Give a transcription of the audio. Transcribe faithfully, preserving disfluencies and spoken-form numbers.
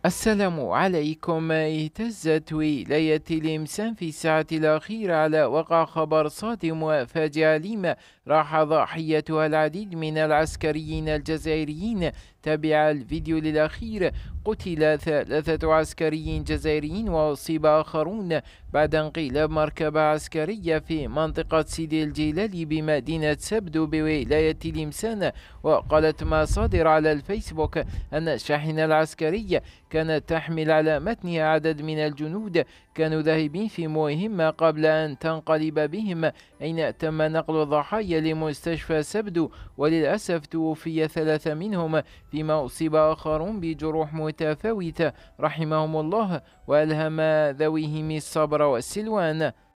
السلام عليكم. اهتزت ولاية تلمسان في الساعة الأخيرة على وقع خبر صادم وفاجع أليم راح ضحيتها العديد من العسكريين الجزائريين. تابع الفيديو الأخير. قتل ثلاثة عسكريين جزائريين وأصيب آخرون بعد انقلاب مركبة عسكرية في منطقة سيدي الجلالي بمدينة سبدو بولاية تلمسان. وقالت مصادر على الفيسبوك أن الشاحنة العسكرية كانت تحمل على متنها عدد من الجنود كانوا ذاهبين في مهمة قبل أن تنقلب بهم، أين تم نقل الضحايا لمستشفى سبدو، وللأسف توفي ثلاثة منهم فيما أصيب آخرون بجروح متفاوتة رحمهم الله وألهم ذويهم الصبر والسلوان.